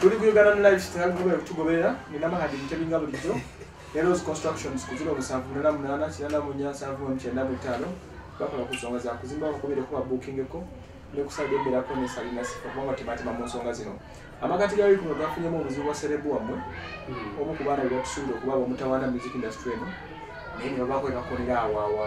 tuli kuyogana ne lifestyle tugobera nina mahadi mtebinga bulijo Heroes Constructions kuzira obusanvu nena munana kirana munyansanvu mchenda mutano bakola kusonga za kuzimba bakubire kuba booking ko ne kusaidia bera ko ne salina sifa kwa matematika mu nsonga zino amakati gawe kuno gafunyemo obuzibu bwa serebu wamwe omu kubana bya tusundo kuba omutawana music industry eno nene babako inakolera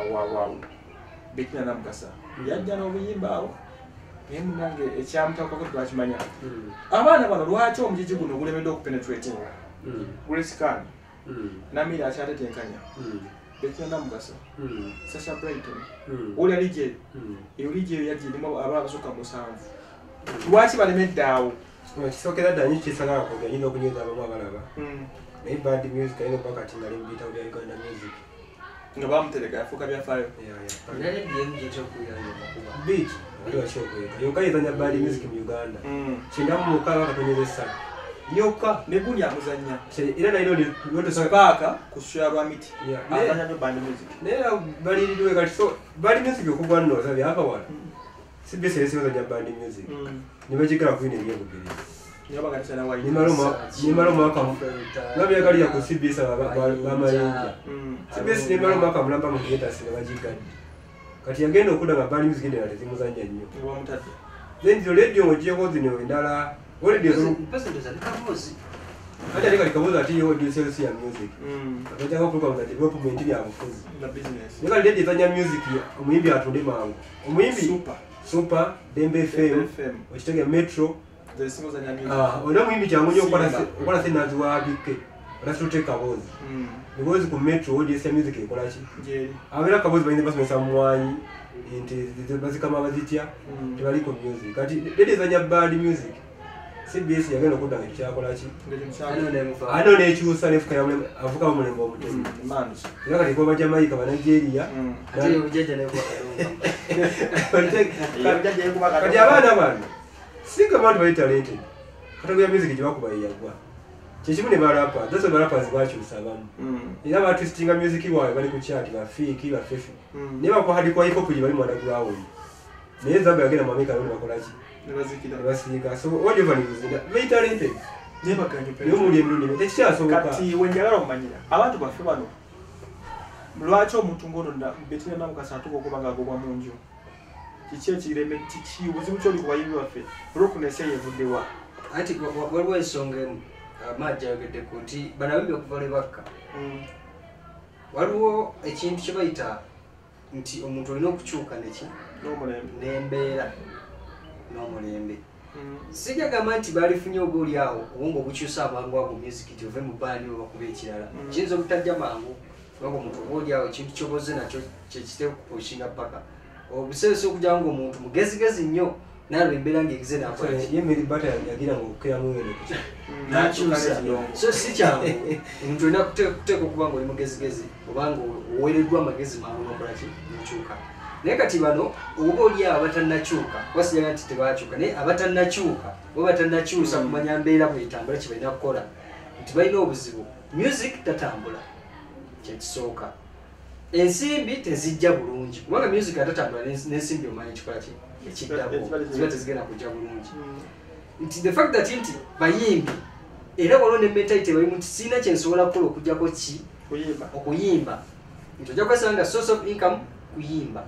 wa Betina namukasa yajja n'obuyimbawo yemu nange ekyamutako ko twakimanya abana bano lwaki omujiji guno gulemedde okupenetrate gulesikana namira akyatetenkanya Betina namukasa Sasha Brighton oli alije yulije yajirimo abasoka musanvu lwaki balemedde awo kisokera danyi kisagala ko ganyina okunyeza abamu abalaba naye bad music ayino pakati ngali mbita oli Uganda music nga bamutereka afuka byafayo nale byenje chokuyanga makuba beat ndio chokweka yoka yizanya bad music mu Uganda chindamu mukaba katonyezesa yoka nebuli amuzanya era nayo ni loto sapaka kushya bamiti abanya no band music nera bali liwe kati so bad music okugwa no sabi hapa wala sibese yezanya bad music nibajikira kwine byo bugere nyaba kanisa na wayi ni malo mwaka nabi yakali ya kusibisa bamayinja sibese ni malo mwaka mulamba mu theater sine bajikani kati yagenda okuda nga bali music ndera tezimuzanya nnyo wa mutatu then the radio ngoje hozi ne ndala radio zo pesa ndo zalika mozi hata nika likabuza ati audio sales ya music akaja ko program za development ya bufuzi na business nika radio zanya music omuyimbi atunde mangu omuyimbi super Dembe FM ochitege Metro the single zanya music ona muyimbi changu nyo kwa sinazi wa bike rasute kabozi because ku Metro audio sales music ikola chi je abera kabozi bayinde basomesa mwanyi inte bazikama bazitya tebali ku music kati radio zanya bad music CBS yagenda okudanga kyakola ki ano nekyusa nefuka yamwe avuka mu mulembe omutezi manzi era kati kwa Jamaica ba Nigeria ate obujaja ne kwa kati abana bano singa bantu bali talented kati ya music gyebakuba yagwa kyekimu ne barapa those rappers bakyusa abamu era batwistinga music wawe bali ku chat ba fake ba fefe ne bakwa hadi kwa hip hop bali mwana gwawo naye Zambia yagenda mu America leo bakola ki basika so audio values very talented neba kanyo pe yo muri emrundi ekyasoboka kati wenjagala omanyira abantu baffe bano lwaki omuntu ngono Betina namukasa tuko kubanga agobwa munju kichi ekireme kichi ubuzibu kyoli kubayimbi baffe rokunese yevuddewa ati waliwo ensonga emu amajja yogedde kuti banabimbi okuvale bakka waliwo ekintu kye bayita nti omuntu olina okukyuka neki n'embeera n'omulembe sijagamba nti balifunye oba oli awo obunga obukyusa amangu ago music ti ove mu baani obakuba ekirala kiyinza obutajja mangu kubanga omuntu oba oli awo ekintu kyoboze nakyo kyekiteeku kupushinga paka obuseese okujja nga omuntu mugezigezi nnyo nalwo embeera ng'egize yemeri bata yagira ngo okukera muwere nakyusa so si kyangu omuntu olina kuteeka okuba nga oli mugezigezi obanga oweereddwa amagezi mangu nokola ki nokyuka naye kati bano oba oli abo abatannakyuka wasijaga nti tebakyuka naye abatannakyuka oba batannakyusa kumanya mbeera bwetambula kye balina kukola nti balina obuzibu music tatambula kyekisooka ensimbi tezijja bulungi kubanga music atatambula n'ensimbi omanyi kikola ki ekiddako ziba tezigenda kujja bulungi nti the fact that nti bayimbi era waliwo ne mentality balimu nti siina kyensobola kukola okugjako ki okuyimba nti ojja kwesanga source of income kuyimba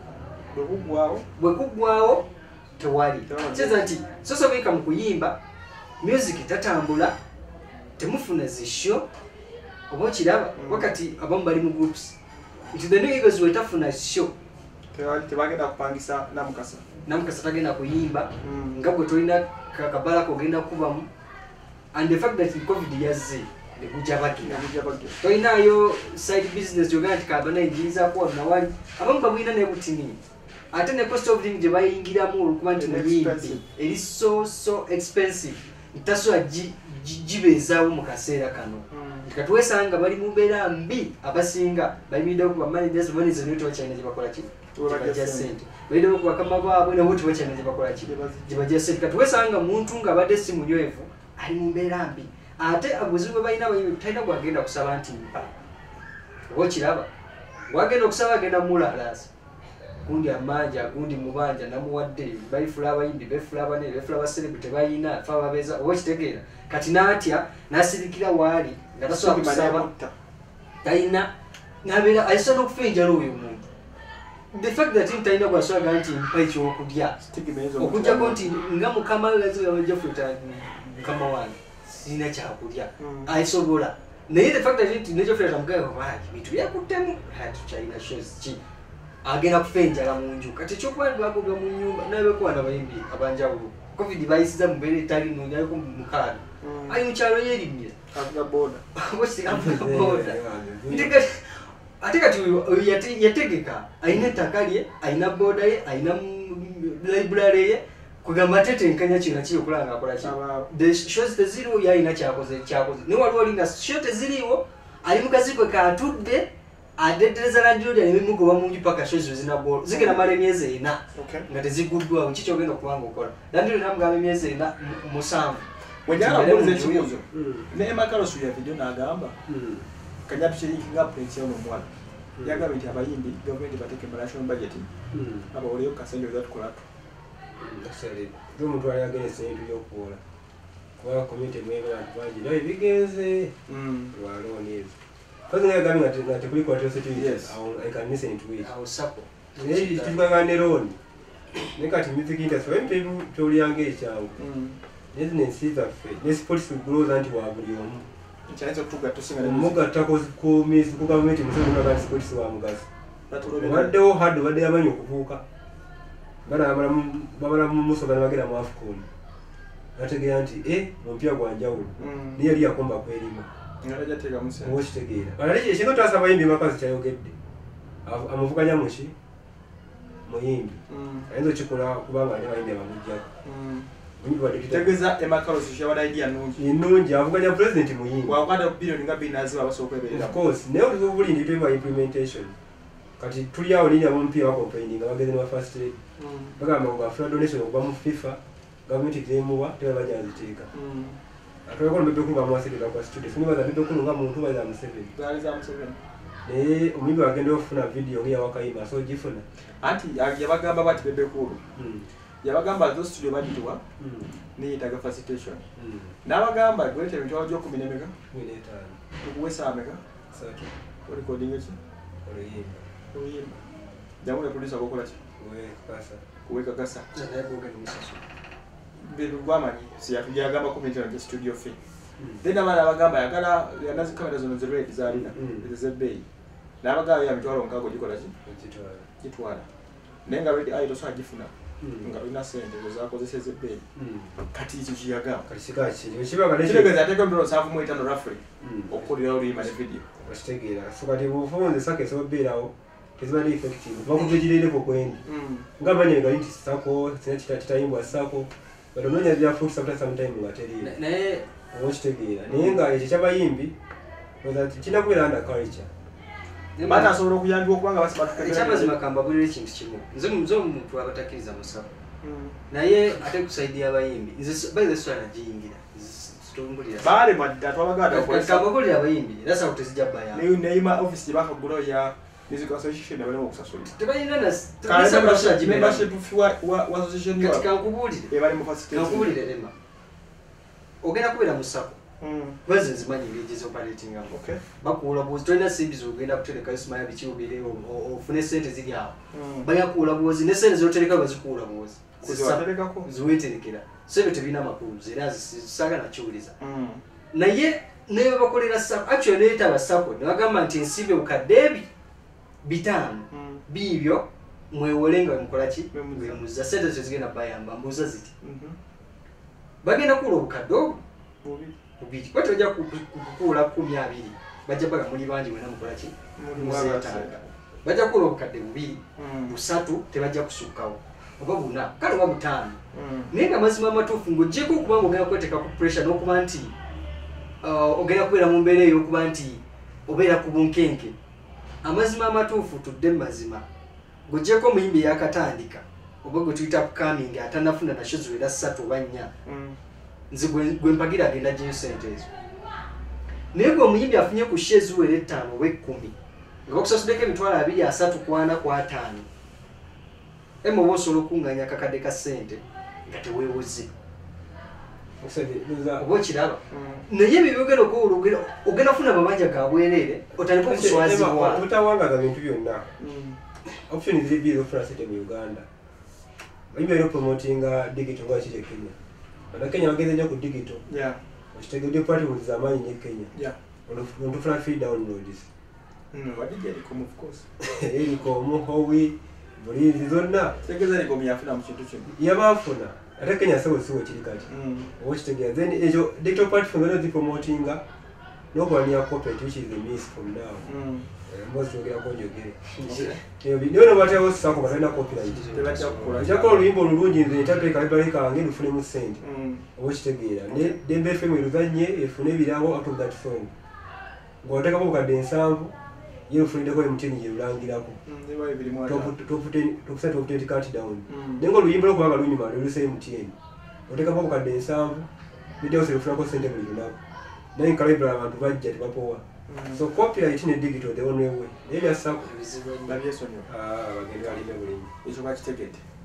bwekuggwawo tewali kiza nti source of income kuyimba music tatambula temufuna zisho oba okiraba wakati abamu bali mu groups nti the new eagles wetafuna show tebagenda kupangisa namukasa tagenda kuyimba nga bwe tolina kakabala kogenda kubamu and the fact that covid yazze negujabagira tolinayo side business yogenda nti kaba nayinjiriza kuwa nawali abamu babwina nebutini ate ne cost of living gye bayingiramu olukuba nti muyimbi eri so expensive ntasobola gibeezaawo mu kaseera kano katuwesanga bali mu mbeera mbi abasinga bayimiddeko ku bamanagers bonize naye tebakyalina gye bakola ki tebajja ssente bayimiddeko ku bakama baabwe nabo tebakyalina gye bakola ki gye bajja ssente katuwesanga muntu ng'abadde si munywevu ali mu mbeera mbi ate obuzibu bwe balina abayimbi talina gwagenda kusaba nti mpa oba okiraba gwagenda okusaba agenda mumulalaasa gundi amanja gundi mubanja namuwadde bayifula abayimbi befula abanene befula abacelebrity bayina fa babeza okitegeera kati natya nasirikira waali nga tasobola kusaba talina nabeera ayisobola okufinjala oyo omuntu the fact that ntalina gwasobola nti mpa ekyokulya okujjako nti nga mukama wejafuleta mukama wange sirina kyakulya ayisobola naye the fact that nti nejofuleta mugaye wabaaki bintu byakuttemu tukyalina shows ki agenda kufinjala mu nju kati ekyokuba bagobwa mu nyumba nabekwana bayimbi abanjawulo covid bayisiza mu mbeera etali nnungi aliko mukaaga ali mu kyalo yerimira avuga boda ate kati yategeka ayina ettaka lye ayina boda ye ayina library ye kugamba tetenkanya kino kiri okulanga akola ki the shows teziriwo yalina kyakoze ne waliwo linga show teziriwo ali mukaziko katudde adettereza landiyo lya nemimugoba mu nju paka shows zinabolo zigenda mala emyezi ena nga teziguddwawo kiki ogenda okubanga okola landiyo namugamba emyezi ena musanvu wajala mbuze ekibuzo ne Emakarosu ya video n'agamba kanyatu kirikinga prince ono mwana yagamba nti abayimbi gavumenti bateke national budget abawoleyo kasenjo zatkolatu ndasale omuntu ayagerese ebintu byokuwola kuba community mwebe abantu bangi naye bigenze lwalooni ezo kazi naye agambye nga tekuli kwatira security I can listen to it tukagande looni naye kati music industry empevu tolyange ekyangu nensi zaffe nesipolisi guloza nti wa buli omu omugatta ku gavumenti musobola sipolisi wa mugaso waddewo hadde wadde yamanyi okutuuka babala musoga nebagenda mu afcon nategeera nti mumpya gwanjawulo niye yali yakomba kwerima okitegeera ekintu taasa abayimbi makazi kyayogedde amuvuganya muki muyimbi ayinza okikola kubanga ali abayimbi abamugjako tegeza Emakarosu shawada idea nungi avuganya president muyimbi wakwata billion nga binaziba basoka kweberera of course naye obuli ndi twa implementation kati tuli awo linya mumpi wa complaining abageze ne first aid bagamba ngo after donation okuva mu FIFA government temuwa teba bajaziteeka atwa ko mbebe kunga mwasirika kwa student funi baza mbebe kunga muntu baza mu 7 bali za mu 7 omuyimbi agenda ofuna video ngiya wakayimba so gifuna anti yabagamba bati bebe kulu yabagamba zo studio baditwa ni itaga facilitation nabagamba gwete ebintu byo kuminemeka 15 tukuwesa ameka sato recording echi oyimba jamule producer gokola ki kuweka kasa bebugwamanyi siyatujagamba kumitira studio fee then abana bagamba yagala yanazi kamera zono ziredi zalina ezebei nabagamba ya mitwalo nkago gikola ki kitwala nenga ready ayo so agifuna nga ina sente zakozeseze bei kati izo kiyaga kati sikachi kibaga nekirege ateka mbiro safu mu itano roughly okulira uri ma video basitegeera sokati bufunze sake so birawo kizibali effective bakuvugirire ko kwendi ngabanye nga inti sako titayimbwa sako badononya bya full sometime ngaterire naye okitegeera naye nga ekyo kyabayimbi oza kina kubera under culture bana asobola okuyambibwa okubanga basibatuka ekyamazima kambabulira ekintu kimu nze omuntu abatakiriza musawo naye ate kusaidia abayimbi nze bayize sitwala giyingira situmbulira baale madda twabagada kambabulira abayimbi era sawo tezijja bayamba neyima office gye bakagula ya music association nebalema okusasulira tebalina membership wa association kati kankubulire ebali mu facilitation kankubulire lema ogenda kubeera mu sako baze nzimanyi ng'egize operating ago bakuula bwozi tolina simbi zogenda kutereka ismaya biki obire ofune sente ziri awo bayakuula bwozi ne sente zotereka bazikuula bwozi ziweterekera so ebyo tebirina makulu era zisaagala kiwuliza naye naye bakolera sako actually neetaba sako ne bagamba nti ensimbi obukadde 5 biibyo mwewole nga mukola ki mwemuza sente zezigenda bayamba mbuuza ziti bagenda kuula obukadde obwo bubiri kwa tojja kukuula 12 bajja baga muli bangi wena mukola ki muzetanga bajja kuula obukadde 2 3 tebajja kusukkawo oba 4 kale oba 5 naye nga mazima amatuufu ng'oggyeko okubanga ogenda kweteeka ku pressure n'okuba nti ogenda kubeera mu mbeera eyo okuba nti obeera ku bunkenke amazima amatuufu tudde mazima ng'oggyeko omuyimbi yakatandika oba gwe tuyita upcoming atanafuna nasho ziwera 3 oba 4 nzi gwe mpagira agenda gyeyo sente ezo naye gwe omuyimbi afunye ku she eziwera 5 oba 10 nga okusasuddeko emitwalo 2 3 4 5 emo wosobola okunganya kakadde ka ssente nga teweewoze oba okiraba naye ebyogera okwologera ogenda kufuna amabanja ga bwereere otandika okuswazibwa totawangaza bintu byonna option ziri bbiri okufuna sente mu uganda oyibeera opromotinga digital nga kiri e kenya Kenya wageze nnyo ku digital okitegedde platforms z'amaanyi nnyo e kenya ontufuna free downloads erikomu howi buliizi zonna yabaafuna ate kenya sewosiwo kiri kati oba okitegeera then ekyo digital platform zonna zipromotinga n'okulania corporate which is a miss from now mbozi twogerako njogere niyo nobaterawo sako nga talina copyright ekyakola oluyimba olulungi nze ntateeka library kange lufunemu ssente oba okitegeera ne Dembe FM eruzanye efune ebirabo out of that song ng'oteekako bukadde 7 ye lufunideko MTN gye lulangirako top 10 cut down naye ng'oluyimba lwokubanga lunyuma luluse MTN oteekako bukadde 7 video se lufunako ssente buli lunaku naye nka library abantu bajja tebapowa so copyright ne digital the only way. Maybe a sample. Bagenda alime bulimi. Ekyo bakitegedde.